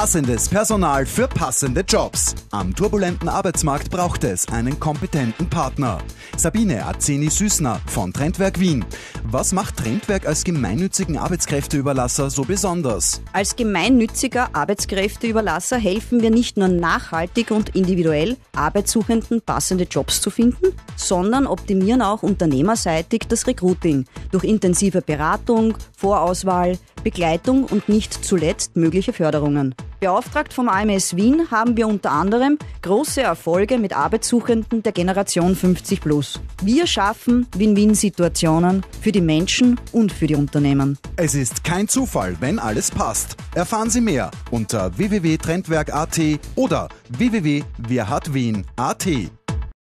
Passendes Personal für passende Jobs. Am turbulenten Arbeitsmarkt braucht es einen kompetenten Partner. Sabine Azeni-Süßner von Trendwerk Wien. Was macht Trendwerk als gemeinnützigen Arbeitskräfteüberlasser so besonders? Als gemeinnütziger Arbeitskräfteüberlasser helfen wir nicht nur nachhaltig und individuell Arbeitssuchenden passende Jobs zu finden, sondern optimieren auch unternehmerseitig das Recruiting durch intensive Beratung, Vorauswahl, Begleitung und nicht zuletzt mögliche Förderungen. Beauftragt vom AMS Wien haben wir unter anderem große Erfolge mit Arbeitssuchenden der Generation 50+. Wir schaffen Win-Win-Situationen für die Menschen und für die Unternehmen. Es ist kein Zufall, wenn alles passt. Erfahren Sie mehr unter www.trendwerk.at oder www.werhatwien.at.